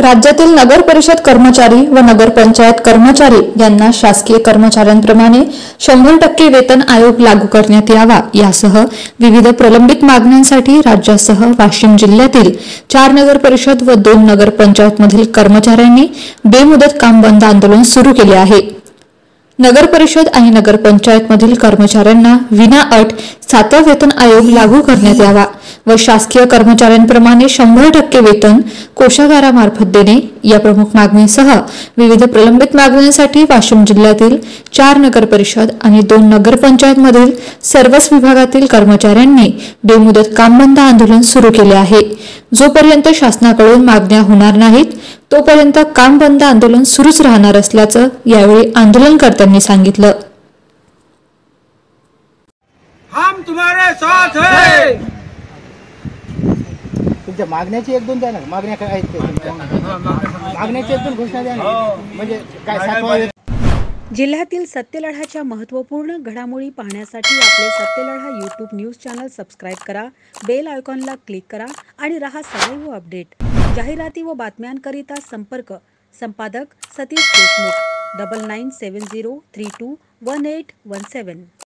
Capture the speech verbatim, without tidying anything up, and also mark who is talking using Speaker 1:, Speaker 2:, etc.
Speaker 1: राज्यातील नगर परिषद कर्मचारी व नगरपंचायत कर्मचारी यांना शासकीय कर्मचाऱ्यांप्रमाणे शंभर टक्के वेतन आयोग लागू करण्यात यावा यासह विविध प्रलंबित मागण्यांसाठी राज्यासह वाशिम जिल्ह्यातील चार नगर परिषद व दोन नगरपंचायत मधील कर्मचाऱ्यांनी बेमुदत काम बंद आंदोलन सुरू केले आहे। नगर परिषद आणि नगरपंचायत मधील कर्मचाऱ्यांना विनाअट सातवा वेतन आयोग लागू करण्यात यावा व शासकीय कर्मचाऱ्यांप्रमाणे शंभर टक्के वेतन कोषागारामार्फत देणे या प्रमुख मागणीसह विविध प्रलंबित मागण्यांसाठी वाशिम जिल्ह्यातील चार नगर परिषद आणि दोन नगरपंचायत मधील सर्वच विभागातील कर्मचाऱ्यांनी बेमुदत काम बंद आंदोलन सुरू केले आहे। जोपर्यंत शासनाकडून मागण्या होणार नाहीत तोपर्यंत काम बंद आंदोलन सुरूच राहणार असल्याचं यावेळी आंदोलनकर्त्यांनी सांगितलं।
Speaker 2: हम तुम्हारे साथ हैं।
Speaker 3: तुमच्या मागण्याची एक दोन द्या ना, मागण्या काय आहेत ते मागण्याची एक दोन घोषणा द्या ना, म्हणजे काय सातवा।
Speaker 4: जिल्ह्यातील सत्यलढाच्या महत्त्वपूर्ण घडामोडी पाहण्यासाठी आपले Satyaladha YouTube news channel subscribe करा, बेल आयकॉनला क्लिक करा आणि रहा सदैव अपडेट। जाहिराती व बातम्यांकरिता संपर्क संपादक Satish Deshmukh double nine seven zero three two one eight one सेवन।